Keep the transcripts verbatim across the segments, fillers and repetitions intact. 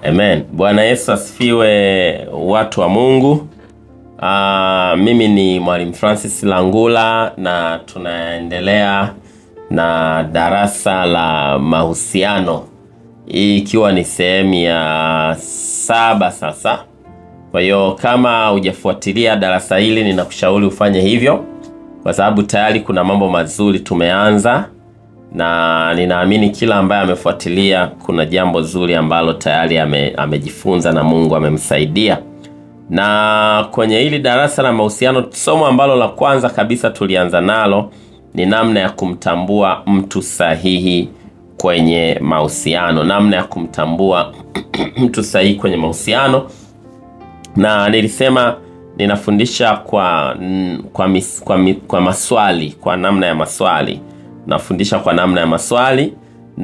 Amen. Bwana Yesu asifiwe, watu wa Mungu. Uh, mimi ni Mwalimu Francis Langula na tunaendelea na darasa la mahusiano. Hii ikiwa ni sehemu ya saba sasa. Kwa hiyo kama hujafuatilia darasa hili ninakushauri ufanye hivyo, kwa sababu tayari kuna mambo mazuri tumeanza, na ninaamini kila ambaye amefuatilia kuna jambo zuri ambalo tayari ame, amejifunza na Mungu amemsaidia. Na kwenye hili darasa la mahusiano, somo ambalo la kwanza kabisa tulianza nalo ni namna ya kumtambua mtu sahihi kwenye mahusiano. Namna ya kumtambua mtu sahihi kwenye mahusiano. Na nilisema ninafundisha kwa kwa, mis, kwa kwa maswali, kwa namna ya maswali. Nafundisha kwa namna ya maswali,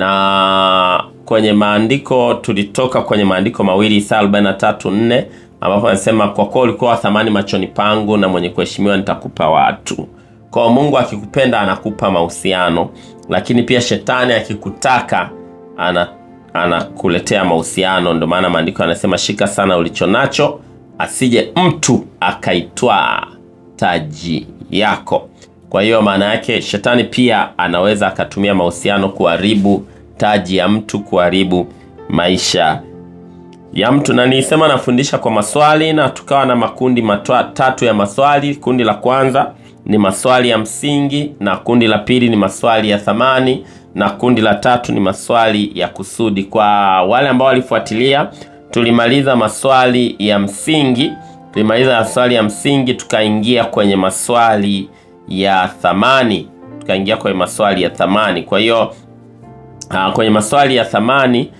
na kwenye maandiko tulitoka kwenye maandiko mawili, Isaya arobaini na tatu nne, ambapo anasema kwa kuwa ulikuwa wa thamani machoni pangu na mwenye kuheshimiwa nitakupa watu. Kwa Mungu akikupenda anakupa mahusiano, lakini pia shetani akikutaka ana anakuletea mahusiano. Ndio maana maandiko yanasema shika sana ulichonacho asije mtu akaitwaa taji yako. Kwa hiyo maana yake shetani pia anaweza akatumia mahusiano kuharibu taji ya mtu, kuharibu maisha ya mtu. Na nilisema nafundisha kwa maswali, na tukawa na makundi matatu ya maswali. Kundi la kwanza ni maswali ya msingi, na kundi la pili ni maswali ya thamani, na kundi la tatu ni maswali ya kusudi. Kwa wale ambao walifuatilia, tulimaliza maswali ya msingi, tulimaliza maswali ya msingi tukaingia kwenye maswali ya thamani, tukaingia kwenye maswali ya thamani. Kwa hiyo uh, kwenye maswali ya thamani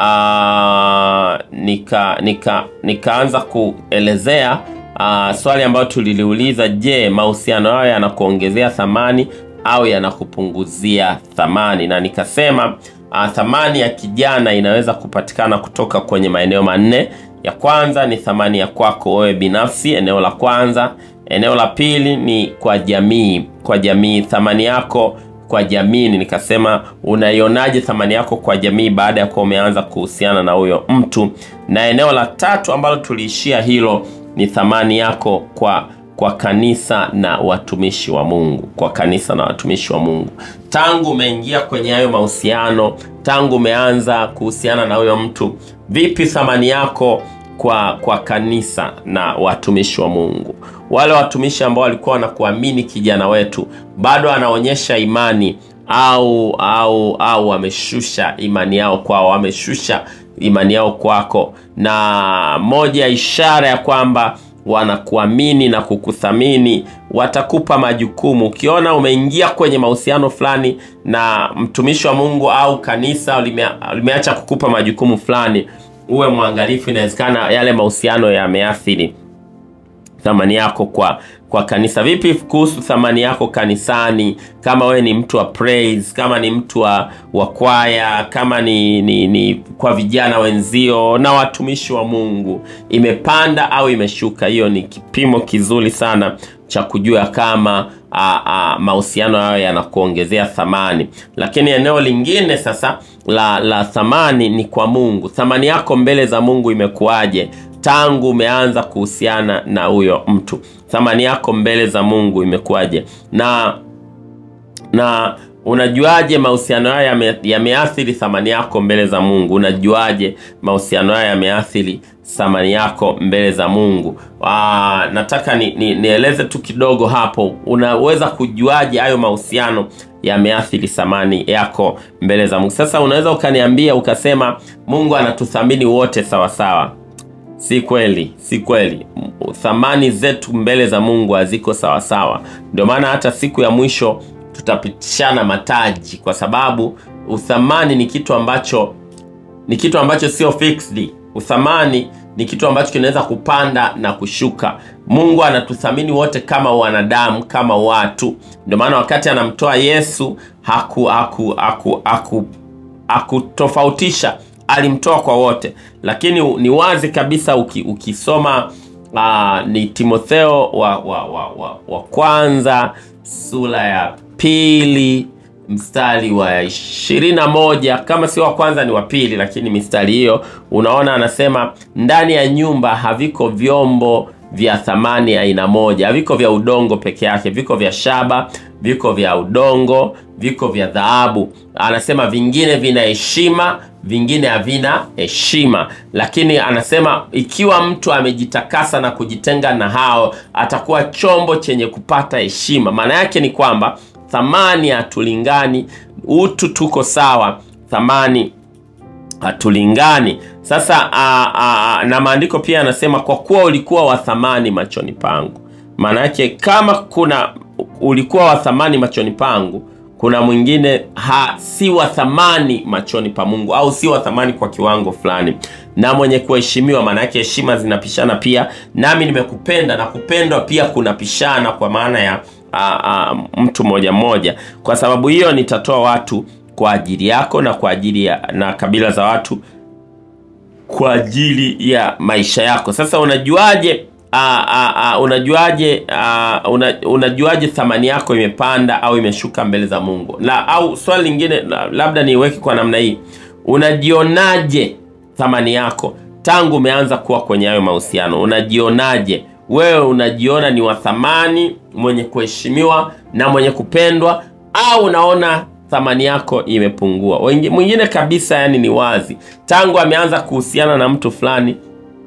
uh, nika nika nikaanza kuelezea uh, swali ambalo tuliliuliza: je, mahusiano hayo yanakuongezea thamani au yanakupunguzia thamani? Na nikasema uh, thamani ya kijana inaweza kupatikana kutoka kwenye maeneo manne. Ya kwanza ni thamani ya kwako wewe binafsi, eneo la kwanza. Eneo la pili ni kwa jamii, kwa jamii, thamani yako kwa jamii. Nikasema unaionaje thamani yako kwa jamii baada ya kuwa umeanza kuhusiana na huyo mtu. Na eneo la tatu ambalo tuliishia hilo ni thamani yako kwa kwa kanisa na watumishi wa Mungu, kwa kanisa na watumishi wa Mungu. Tangu umeingia kwenye hayo mahusiano, tangu umeanza kuhusiana na huyo mtu, vipi thamani yako kwa kwa kanisa na watumishi wa Mungu? Wale watumishi ambao walikuwa wanakuamini kijana wetu, bado anaonyesha imani au au au wameshusha imani yao kwao, wameshusha imani yao kwako? Na moja ishara ya kwamba wanakuamini na kukuthamini, watakupa majukumu. Ukiona umeingia kwenye mahusiano fulani na mtumishi wa Mungu au kanisa lime, limeacha kukupa majukumu fulani, uwe mwangalifu. Inawezekana yale mahusiano yameathiri thamani yako kwa kwa kanisa. Vipi kuhusu thamani yako kanisani? Kama wewe ni mtu wa praise, kama ni mtu wa, wa kwaya, kama ni, ni, ni kwa vijana wenzio na watumishi wa Mungu, imepanda au imeshuka? Hiyo ni kipimo kizuri sana cha kujua kama mahusiano hayo yanakuongezea thamani. Lakini eneo lingine sasa la, la thamani ni kwa Mungu. Thamani yako mbele za Mungu imekuaje tangu umeanza kuhusiana na huyo mtu? Thamani yako mbele za Mungu imekuaje? Na na unajuaje mahusiano haya yameathiri thamani yako mbele za Mungu? Unajuaje mahusiano haya yameathiri thamani yako mbele za Mungu? Aa, nataka ni, ni, nieleze tu kidogo hapo. Unaweza kujuaje hayo mahusiano yameathiri thamani yako mbele za Mungu? Sasa unaweza ukaniambia ukasema Mungu anatuthamini wote sawa sawa. Si kweli, si kweli. Thamani zetu mbele za Mungu haziko sawa sawa. Ndio maana hata siku ya mwisho tutapitishana mataji, kwa sababu uthamani ni kitu ambacho ni kitu ambacho sio fixed. Uthamani ni kitu ambacho kinaweza kupanda na kushuka. Mungu anatuthamini wote kama wanadamu, kama watu. Ndio maana wakati anamtoa Yesu haku haku haku haku hakutofautisha, alimtoa kwa wote. Lakini ni wazi kabisa uki, ukisoma uh, ni Timotheo wa, wa, wa, wa, wa kwanza sura ya pili mstari wa ishirini na moja, kama si wa kwanza ni wa pili, lakini mistari hiyo unaona anasema ndani ya nyumba haviko vyombo vya thamani aina moja, haviko vya udongo peke yake, viko vya shaba, viko vya udongo, viko vya dhahabu. Anasema vingine vina heshima, vingine havina heshima. Lakini anasema ikiwa mtu amejitakasa na kujitenga na hao, atakuwa chombo chenye kupata heshima. Maana yake ni kwamba thamani hatulingani, utu tuko sawa, thamani hatulingani. Sasa a, a, na maandiko pia anasema kwa kuwa ulikuwa wa thamani machoni pangu. Maana yake kama kuna ulikuwa wa thamani machoni pangu, kuna mwingine ha si wa thamani machoni pa Mungu, au si wa thamani kwa kiwango fulani. Na mwenye kuheshimiwa, maana yake heshima zinapishana pia. Nami nimekupenda, na kupendwa pia kunapishana kwa maana ya a, a, mtu moja moja. Kwa sababu hiyo nitatoa watu kwa ajili yako, na kwa ajili ya na kabila za watu kwa ajili ya maisha yako. Sasa unajuaje a, a, a, unajuaje a, una, unajuaje thamani yako imepanda au imeshuka mbele za Mungu? La, au swali lingine labda niweke kwa namna hii, unajionaje thamani yako tangu umeanza kuwa kwenye hayo mahusiano? Unajionaje? Wewe unajiona ni wa thamani, mwenye kuheshimiwa na mwenye kupendwa, au unaona thamani yako imepungua? Mwingine kabisa, yani ni wazi, tangu ameanza kuhusiana na mtu fulani,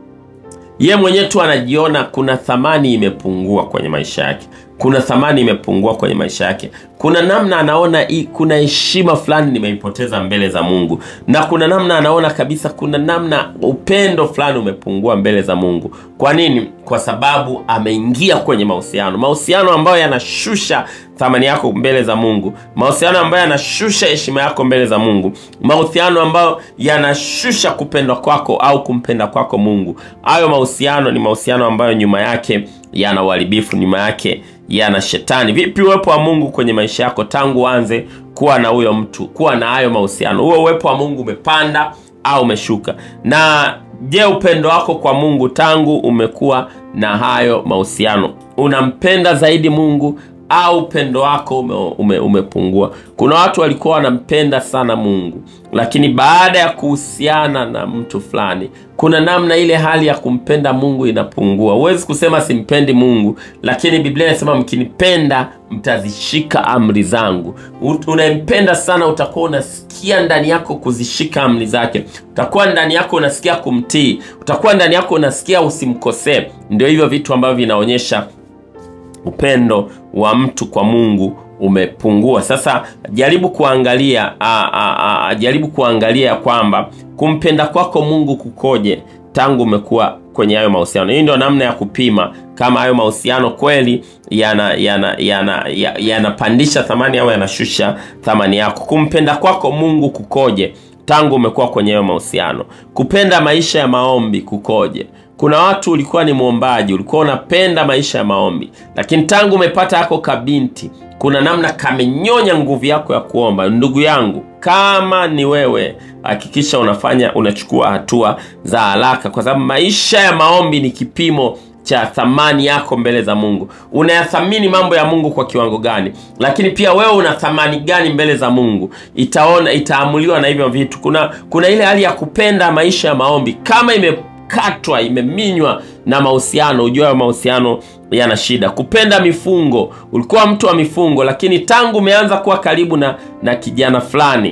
ye mwenyewe tu anajiona kuna thamani imepungua kwenye maisha yake. Kuna thamani imepungua kwenye maisha yake. Kuna namna anaona i, kuna heshima fulani nimeipoteza mbele za Mungu. Na kuna namna anaona kabisa kuna namna upendo fulani umepungua mbele za Mungu. Kwa nini? Kwa sababu ameingia kwenye mahusiano. Mahusiano ambayo yanashusha thamani yako mbele za Mungu. Mahusiano ambayo yanashusha heshima yako mbele za Mungu. Mahusiano ambayo yanashusha kupendwa kwako au kumpenda kwako Mungu. Hayo mahusiano ni mahusiano ambayo nyuma yake yana uharibifu, nyuma yake yana shetani. Vipi uwepo wa Mungu kwenye maisha yako tangu anze kuwa na huyo mtu, kuwa na hayo mahusiano? Huo uwepo wa Mungu umepanda au umeshuka? Na je, upendo wako kwa Mungu tangu umekuwa na hayo mahusiano, unampenda zaidi Mungu au upendo wako ume, ume, umepungua? Kuna watu walikuwa wanampenda sana Mungu, lakini baada ya kuhusiana na mtu fulani, kuna namna ile hali ya kumpenda Mungu inapungua. Huwezi kusema simpendi Mungu, lakini Biblia inasema mkinipenda mtazishika amri zangu. Unampenda sana, utakuwa unasikia ndani yako kuzishika amri zake. Utakuwa ndani yako unasikia kumtii. Utakuwa ndani yako unasikia usimkosee. Ndio hivyo vitu ambavyo vinaonyesha upendo wa mtu kwa Mungu umepungua. Sasa jaribu kuangalia a, a, a, jaribu kuangalia kwamba kumpenda kwako Mungu kukoje tangu umekuwa kwenye hayo mahusiano. Hii ndio namna ya kupima kama hayo mahusiano kweli yana yana yana yanapandisha thamani au yanashusha thamani yako. Kumpenda kwako Mungu kukoje tangu umekuwa kwenye hayo mahusiano. Kupenda maisha ya maombi kukoje? Kuna watu ulikuwa ni muombaji, ulikuwa unapenda maisha ya maombi, lakini tangu umepata yako kabinti, kuna namna kamenyonya nguvu yako ya kuomba. Ndugu yangu, kama ni wewe, hakikisha unafanya unachukua hatua za haraka, kwa sababu maisha ya maombi ni kipimo cha thamani yako mbele za Mungu. Unayathamini mambo ya Mungu kwa kiwango gani? Lakini pia wewe una thamani gani mbele za Mungu? Itaona itaamuliwa na hivyo vitu. Kuna kuna ile hali ya kupenda maisha ya maombi, kama ime katwa imeminywa na mahusiano, ujue mahusiano yana shida. Kupenda mifungo, ulikuwa mtu wa mifungo, lakini tangu umeanza kuwa karibu na na kijana fulani,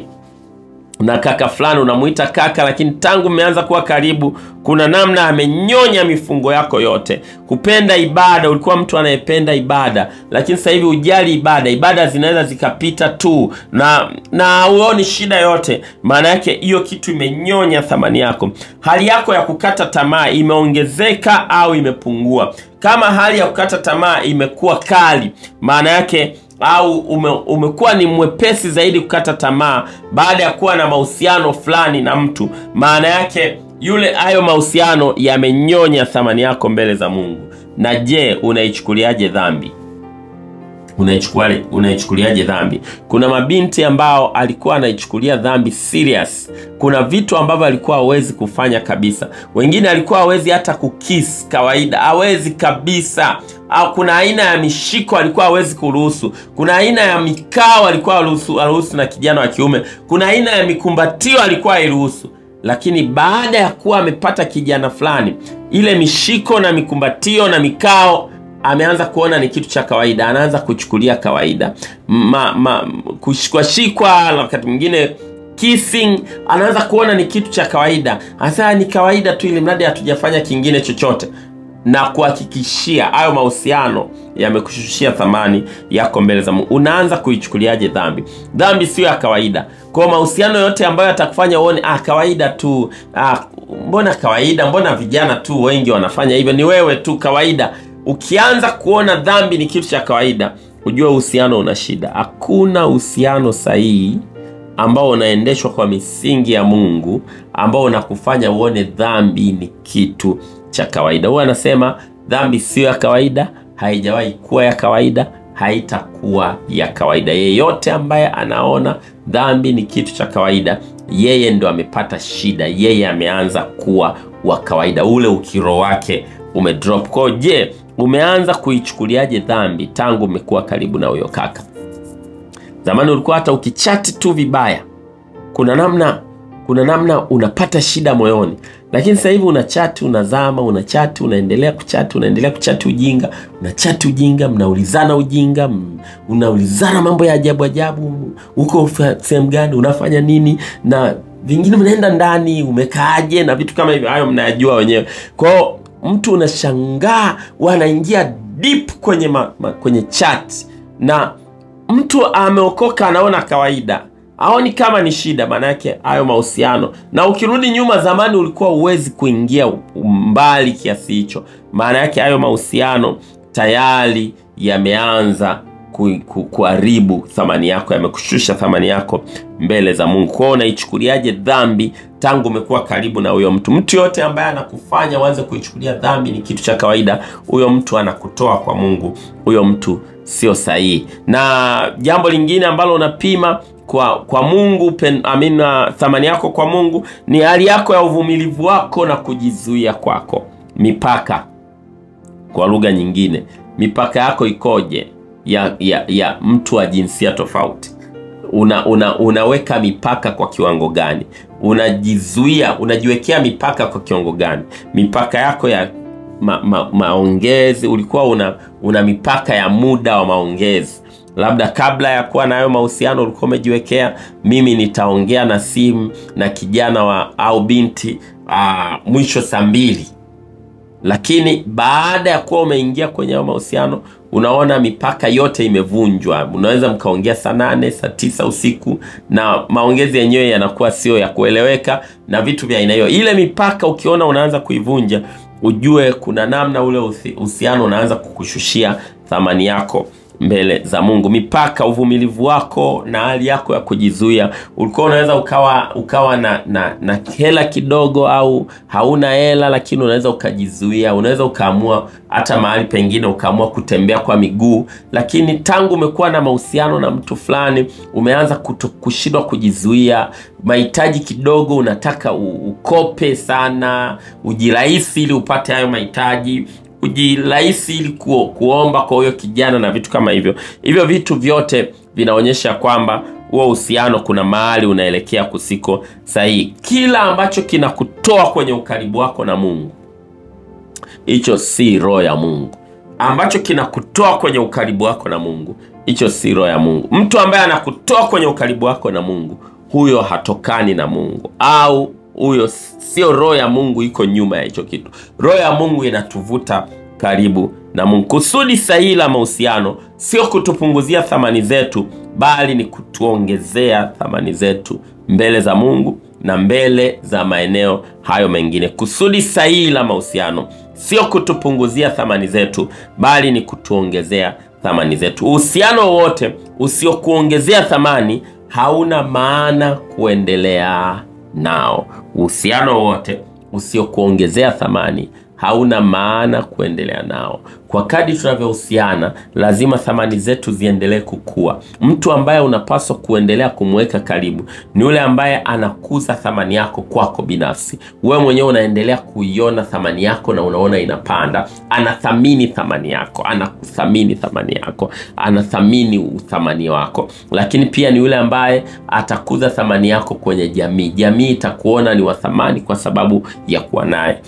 na kaka fulani, unamuita kaka, lakini tangu umeanza kuwa karibu, kuna namna amenyonya mifungo yako yote. Kupenda ibada, ulikuwa mtu anayependa ibada, lakini sasa hivi ujali ibada. Ibada zinaweza zikapita tu na na uone shida yote. Maana yake hiyo kitu imenyonya thamani yako. Hali yako ya kukata tamaa imeongezeka au imepungua? Kama hali ya kukata tamaa imekuwa kali, maana yake au ume, umekuwa ni mwepesi zaidi kukata tamaa baada ya kuwa na mahusiano fulani na mtu, maana yake yule hayo mahusiano yamenyonya thamani yako mbele za Mungu. Na je, unaichukuliaje dhambi? unaichukua unaichukuliaje dhambi? Kuna mabinti ambao alikuwa anaichukulia dhambi serious. Kuna vitu ambavyo alikuwa hawezi kufanya kabisa. Wengine alikuwa hawezi hata kukiss kawaida, hawezi kabisa. Au kuna aina ya mishiko alikuwa hawezi kuruhusu. Kuna aina ya mikao alikuwa haruhusu na kijana wa kiume. Kuna aina ya mikumbatio alikuwa hairuhusu. Lakini baada ya kuwa amepata kijana fulani, ile mishiko na mikumbatio na mikao ameanza kuona ni kitu cha kawaida, anaanza kuchukulia kawaida. Ma, ma, kushikwa shikwa, wakati mwingine kissing, anaanza kuona ni kitu cha kawaida. Hasa ni kawaida tu, ili mradi hatujafanya kingine chochote. Na kuhakikishia hayo mahusiano yamekushushia thamani yako mbele za Mungu. Unaanza kuichukuliaje dhambi? Dhambi sio ya kawaida. Kwa mahusiano yote ambayo atakufanya uone ah kawaida tu, ah mbona kawaida, mbona vijana tu wengi wanafanya hivyo, ni wewe tu kawaida. Ukianza kuona dhambi ni kitu cha kawaida, ujue uhusiano una shida. Hakuna uhusiano sahihi ambao unaendeshwa kwa misingi ya Mungu ambao unakufanya uone dhambi ni kitu cha kawaida. Huwa anasema dhambi sio ya kawaida, haijawahi kuwa ya kawaida, haitakuwa ya kawaida. Yeyote ambaye anaona dhambi ni kitu cha kawaida, yeye ndo amepata shida, yeye ameanza kuwa wa kawaida. Ule ukiro wake umedrop. Kwa je, umeanza kuichukuliaje dhambi tangu umekuwa karibu na huyo kaka? Zamani ulikuwa hata ukichati tu vibaya, kuna namna kuna namna unapata shida moyoni. Lakini sasa hivi unachati, unazama, unachati, unaendelea kuchati, unaendelea kuchati ujinga, unachati ujinga, mnaulizana ujinga, unaulizana mambo ya ajabu ajabu, uko sehemu gani, unafanya nini, na vingine mnaenda ndani, umekaaje na vitu kama hivyo. Hayo mnayajua wenyewe. Kwa mtu unashangaa wanaingia deep kwenye ma, ma, kwenye chat, na mtu ameokoka anaona kawaida, haoni kama ni shida. Maana yake hayo mahusiano, na ukirudi nyuma zamani ulikuwa uwezi kuingia mbali kiasi hicho. Maana yake hayo mahusiano tayari yameanza kuharibu thamani yako, yamekushusha thamani yako mbele za Mungu. Kwa unaichukuliaje dhambi tangu umekuwa karibu na huyo mtu? Mtu yote ambaye anakufanya uanze kuichukulia dhambi ni kitu cha kawaida, huyo mtu anakutoa kwa Mungu, huyo mtu sio sahihi. Na jambo lingine ambalo unapima kwa kwa Mungu, pen, amina, thamani yako kwa Mungu ni hali yako ya uvumilivu wako na kujizuia kwako. Mipaka, kwa lugha nyingine, mipaka yako ikoje ya ya ya mtu wa jinsia tofauti? Una, una unaweka mipaka kwa kiwango gani? Unajizuia, unajiwekea mipaka kwa kiwango gani? Mipaka yako ya ma, ma, maongezi, ulikuwa una una mipaka ya muda wa maongezi. Labda kabla ya kuwa nayo mahusiano ulikuwa umejiwekea, mimi nitaongea na simu na kijana wa au binti aa, mwisho saa mbili. Lakini baada ya kuwa umeingia kwenye mahusiano, unaona mipaka yote imevunjwa. Unaweza mkaongea saa nane, saa tisa usiku, na maongezi yenyewe yanakuwa sio ya kueleweka na vitu vya aina hiyo. Ile mipaka ukiona unaanza kuivunja, ujue kuna namna ule uhusiano unaanza kukushushia thamani yako mbele za Mungu. Mipaka, uvumilivu wako na hali yako ya kujizuia. Ulikuwa unaweza ukawa ukawa na na, na hela kidogo au hauna hela, lakini unaweza ukajizuia. Unaweza ukaamua hata mahali pengine ukaamua kutembea kwa miguu. Lakini tangu umekuwa na mahusiano na mtu fulani, umeanza kushindwa kujizuia. Mahitaji kidogo unataka ukope sana, ujirahisi ili upate hayo mahitaji, ujirahisi ili ku, kuomba kwa huyo kijana na vitu kama hivyo. Hivyo vitu vyote vinaonyesha kwamba huo uhusiano kuna mahali unaelekea kusiko sahihi. Kila ambacho kinakutoa kwenye ukaribu wako na Mungu, hicho si roho ya Mungu. Ambacho kinakutoa kwenye ukaribu wako na Mungu, hicho si roho ya Mungu. Mtu ambaye anakutoa kwenye ukaribu wako na Mungu, huyo hatokani na Mungu, au huyo sio roho ya Mungu iko nyuma ya hicho kitu. Roho ya Mungu inatuvuta karibu na Mungu. Kusudi sahihi la mahusiano sio kutupunguzia thamani zetu, bali ni kutuongezea thamani zetu mbele za Mungu na mbele za maeneo hayo mengine. Kusudi sahihi la mahusiano sio kutupunguzia thamani zetu, bali ni kutuongezea thamani zetu. Uhusiano wote usiokuongezea thamani hauna maana kuendelea nao. Uhusiano wote usiokuongezea thamani hauna maana kuendelea nao. Kwa kadri tunavyohusiana, lazima thamani zetu ziendelee kukua. Mtu ambaye unapaswa kuendelea kumweka karibu ni yule ambaye anakuza thamani yako kwako binafsi. Wewe mwenyewe unaendelea kuiona thamani yako na unaona inapanda. Anathamini thamani yako, anakuthamini thamani yako, anathamini uthamani wako. Lakini pia ni yule ambaye atakuza thamani yako kwenye jamii. Jamii itakuona ni wa thamani kwa sababu ya kuwa naye.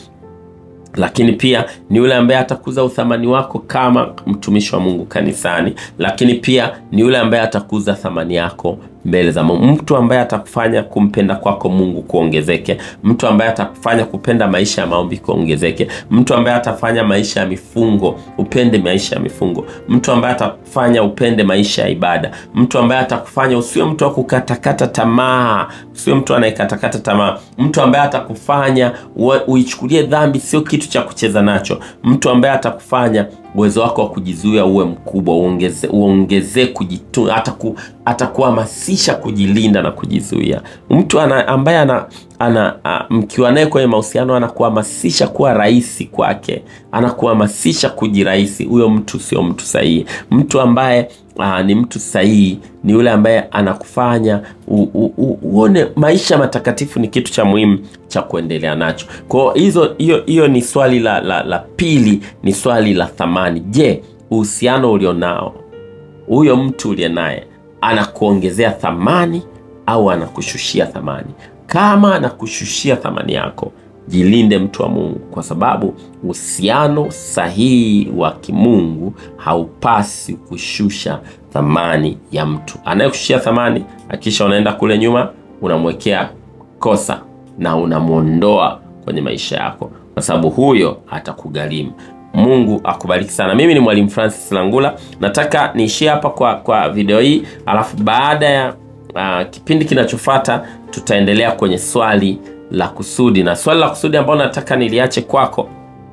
Lakini pia ni yule ambaye atakuza uthamani wako kama mtumishi wa Mungu kanisani. Lakini pia ni yule ambaye atakuza thamani yako mbele za Mungu. Mtu ambaye atakufanya kumpenda kwako Mungu kuongezeke. Mtu ambaye atakufanya kupenda maisha ya maombi kuongezeke. Mtu ambaye atafanya maisha ya mifungo, upende maisha ya mifungo. Mtu ambaye atakufanya upende maisha ya ibada. Mtu ambaye atakufanya usiwe mtu wa kukatakata tamaa, usiwe mtu anayekatakata tamaa. Mtu ambaye atakufanya uichukulie dhambi sio kitu cha kucheza nacho. Mtu ambaye atakufanya uwezo wako wa kujizuia uwe mkubwa, uongeze uongeze kujitunza, ataku atakuhamasisha kujilinda na kujizuia. Mtu ana, ambaye ana, ana mkiwa naye kwenye mahusiano anakuhamasisha kuwa rahisi kwake, anakuhamasisha kujirahisi. Huyo mtu sio mtu sahihi. Mtu ambaye Aa, ni mtu sahihi ni yule ambaye anakufanya u, u, u, uone maisha matakatifu ni kitu cha muhimu cha kuendelea nacho. Kwa hizo hiyo hiyo ni swali la, la, la pili, ni swali la thamani. Je, uhusiano ulionao, huyo mtu uliye naye anakuongezea thamani au anakushushia thamani? Kama anakushushia thamani yako, jilinde mtu wa Mungu, kwa sababu uhusiano sahihi wa kimungu haupasi kushusha thamani ya mtu. Anayekushushia thamani, hakisha unaenda kule nyuma unamwekea kosa na unamuondoa kwenye maisha yako, kwa sababu huyo atakugharimu. Mungu akubariki sana. Mimi ni Mwalimu Francis Langula. Nataka niishie hapa kwa kwa video hii, alafu baada ya uh, kipindi kinachofuata tutaendelea kwenye swali la kusudi. Na swali la kusudi ambalo nataka niliache kwako,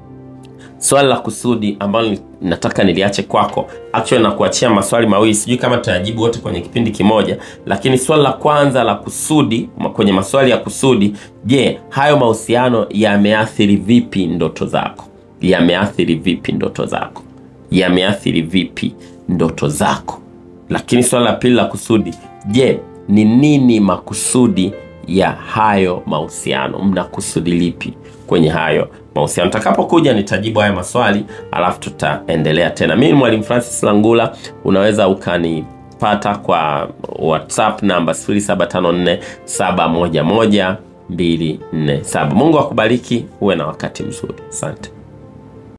swali la kusudi ambalo nataka niliache kwako, actually na kuachia maswali mawili, sijui kama tutajibu wote kwenye kipindi kimoja. Lakini swali la kwanza la kusudi, kwenye maswali ya kusudi, je, hayo mahusiano yameathiri vipi ndoto zako? Yameathiri vipi ndoto zako? Yameathiri vipi ndoto zako? Lakini swali la pili la kusudi, je, ni nini makusudi ya hayo mahusiano? Mna kusudi lipi kwenye hayo mahusiano? Nitakapokuja nitajibu haya maswali, alafu tutaendelea tena. Mimi ni Mwalimu Francis Langula. Unaweza ukanipata kwa WhatsApp namba sifuri saba tano nne saba moja moja mbili nne saba. Mungu akubariki, uwe na wakati mzuri. Asante.